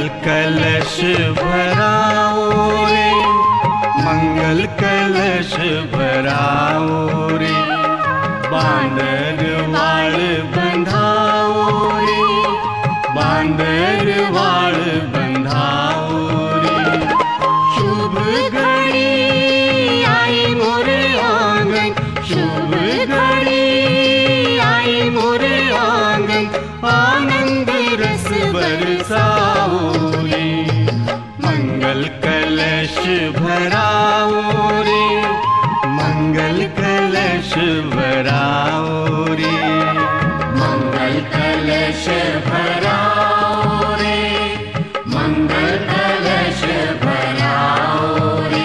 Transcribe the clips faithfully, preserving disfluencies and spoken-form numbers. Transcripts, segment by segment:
कलश भराओ रे, मंगल कलश भराओ रे, बांदर वाड़ बंधाओ रे, बांदर वाड़ बंधाओ रे। शुभ घड़ी आई मोरे आंगन, शुभ घड़ी आई मोरे आंगन, आनंद रस बरसाओ रे, मंगल कलश भराओ रे, मंगल कलश भराओ रे, मंगल कलश भराओ रे, मंगल कलश भराओ रे।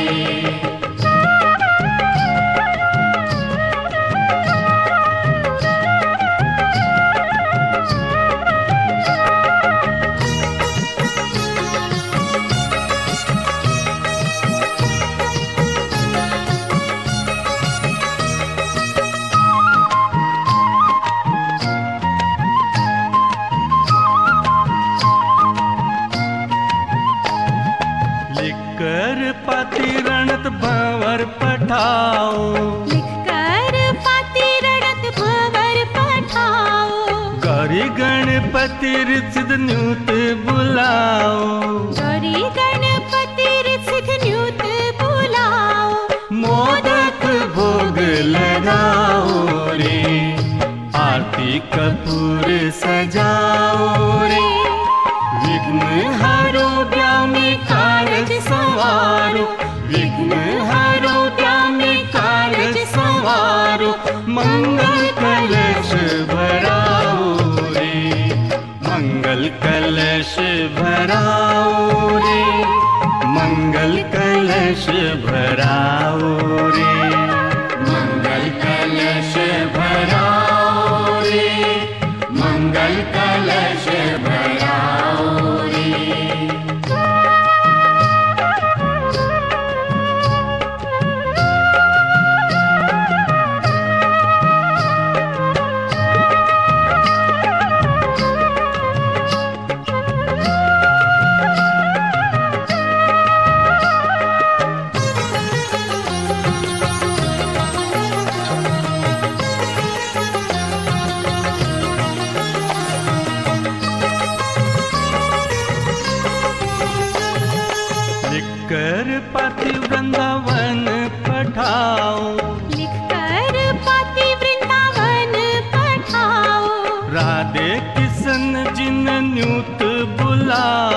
लिखकर पाती रणत भंवर पठाओ, लिखकर पाती रणत भंवर पठाओ, गौरी गणपति सिद्ध न्यूत बुलाओ, गौरी गणपति सिद्ध न्यूत बुलाओ, मोदक भोग लगाओ रे, आरती कपूर सजाओ रे, विघ्न हरो ब्यामी कारज संवारो, विघ्न हरो ब्यामी कारज संवारो, मंगल कलश भराओ रे, मंगल कलश भराओ रे, मंगल कलश भराओ रे, मंगल कलश भराओ रे, मंगल कलश भराओ रे। लिखकर पाती वृंदावन पठाओ, लिखकर पाती वृंदावन पठाओ, राधे किशन जिन न्यूत बुलाओ,